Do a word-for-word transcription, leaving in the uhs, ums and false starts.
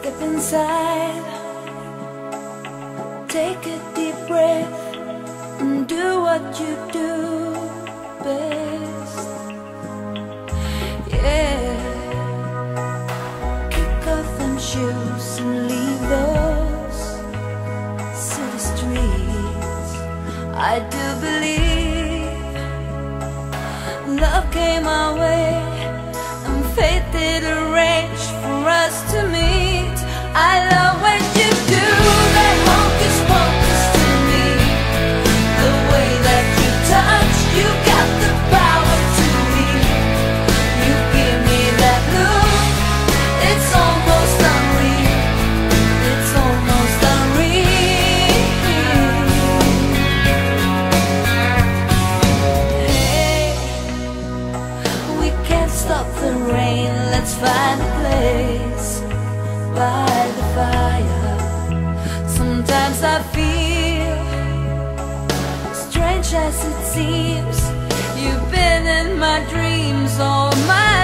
Step inside, take a deep breath, and do what you do best. Yeah, kick off them shoes and leave those city streets. I do believe love came our way, and fate did arrange for us to meet. I love when you do that hocus pocus to me, the way that you touch, you got the power to me. You give me that look, it's almost unreal, it's almost unreal. Hey, we can't stop the rain, let's find a place by the fire. Sometimes I feel, strange as it seems, you've been in my dreams all my